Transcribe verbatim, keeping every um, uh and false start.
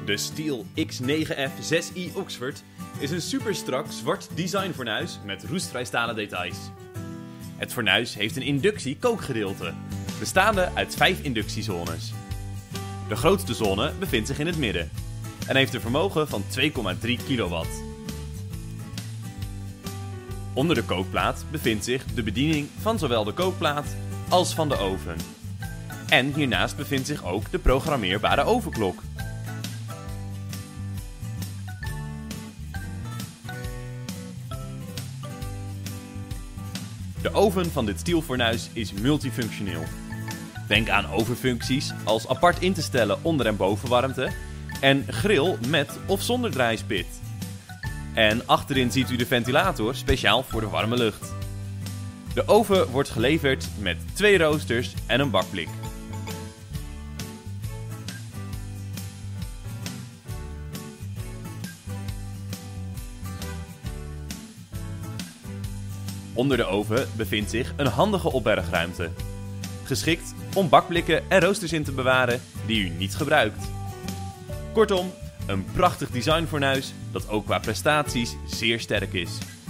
De Stihl X negen F zes i Oxford is een superstrak zwart designfornuis met roestvrij stalen details. Het fornuis heeft een inductie-kookgedeelte, bestaande uit vijf inductiezones. De grootste zone bevindt zich in het midden en heeft een vermogen van twee komma drie kilowatt. Onder de kookplaat bevindt zich de bediening van zowel de kookplaat als van de oven. En hiernaast bevindt zich ook de programmeerbare ovenklok. De oven van dit Stihl-fornuis is multifunctioneel. Denk aan ovenfuncties als apart in te stellen onder- en bovenwarmte en grill met of zonder draaispit. En achterin ziet u de ventilator speciaal voor de warme lucht. De oven wordt geleverd met twee roosters en een bakblik. Onder de oven bevindt zich een handige opbergruimte, geschikt om bakblikken en roosters in te bewaren die u niet gebruikt. Kortom, een prachtig designfornuis dat ook qua prestaties zeer sterk is.